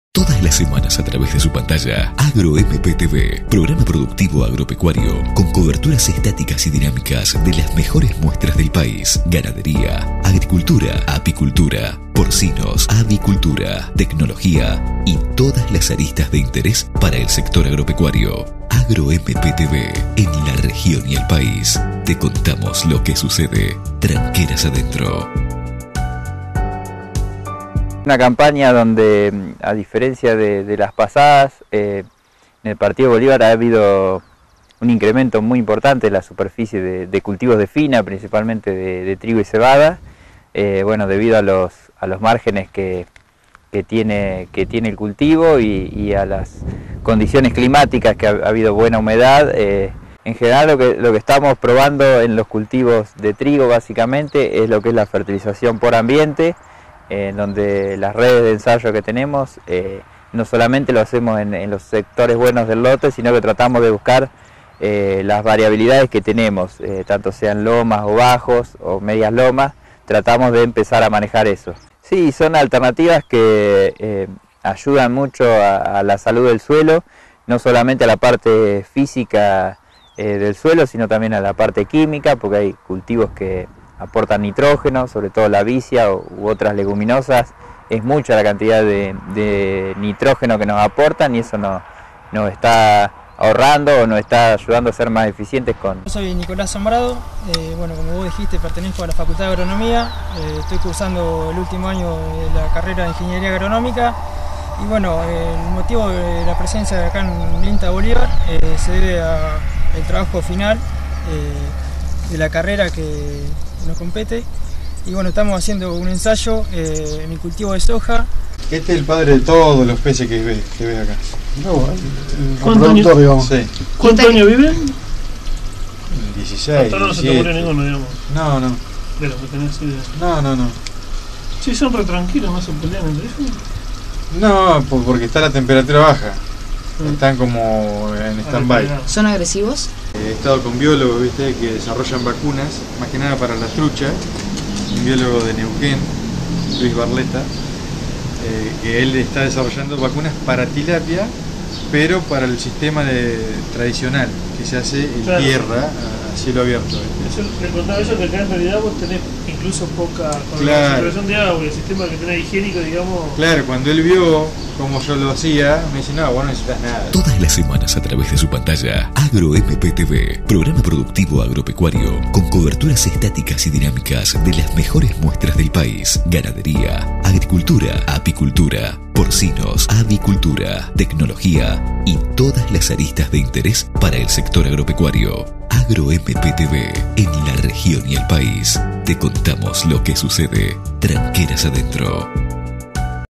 Todas las semanas a través de su pantalla, AgroMPTV, programa productivo agropecuario con coberturas estáticas y dinámicas de las mejores muestras del país. Ganadería, agricultura, apicultura, porcinos, avicultura, tecnología y todas las aristas de interés para el sector agropecuario. AgroMPTV, en la región y el país. Te contamos lo que sucede. Tranqueras adentro. Una campaña donde, a diferencia de las pasadas, en el Partido Bolívar ha habido un incremento muy importante en la superficie de cultivos de fina, principalmente de trigo y cebada, debido a los márgenes que tiene el cultivo y a las condiciones climáticas, que ha habido buena humedad. En general lo que estamos probando en los cultivos de trigo básicamente es lo que es la fertilización por ambiente, en donde las redes de ensayo que tenemos no solamente lo hacemos en los sectores buenos del lote, sino que tratamos de buscar las variabilidades que tenemos, tanto sean lomas o bajos o medias lomas, tratamos de empezar a manejar eso. Sí, son alternativas que ayudan mucho a la salud del suelo, no solamente a la parte física del suelo, sino también a la parte química, porque hay cultivos que aportan nitrógeno, sobre todo la vicia u otras leguminosas. Es mucha la cantidad de nitrógeno que nos aportan y eso nos está ahorrando o nos está ayudando a ser más eficientes con... Yo soy Nicolás Zambrado, como vos dijiste, pertenezco a la Facultad de Agronomía, estoy cursando el último año de la carrera de Ingeniería Agronómica y el motivo de la presencia de acá en INTA Bolívar se debe al trabajo final de la carrera que nos compete y estamos haciendo un ensayo en el cultivo de soja. Este es el padre de todos los peces que ves acá. No, ¿cuántos años? Digamos. Sí. ¿Cuántos años viven? 16, hasta ahora no se te murió ninguno, digamos. No. De los que tenés idea. No. Sí, son re tranquilos, no se pelean entre ellos. No, porque está la temperatura baja. Están como en stand-by. ¿Son agresivos? He estado con biólogos, ¿viste? Que desarrollan vacunas, más que nada para la trucha. Un biólogo de Neuquén, Luis Barleta, que él está desarrollando vacunas para tilapia, pero para el sistema tradicional, que se hace en tierra, a cielo abierto. Eso, le contaba eso, que acá en realidad vos tenés incluso poca con la circulación de agua y el sistema que tenés higiénico, digamos. Claro, cuando él vio cómo yo lo hacía, me dice, no, vos no necesitas nada. Todas las semanas a través de su pantalla, AgroMPTV, programa productivo agropecuario con coberturas estáticas y dinámicas de las mejores muestras del país. Ganadería, agricultura, apicultura, porcinos, avicultura, tecnología y todas las aristas de interés para el sector agropecuario. AgroMPTV, en la región y el país. Te contamos lo que sucede. Tranqueras adentro.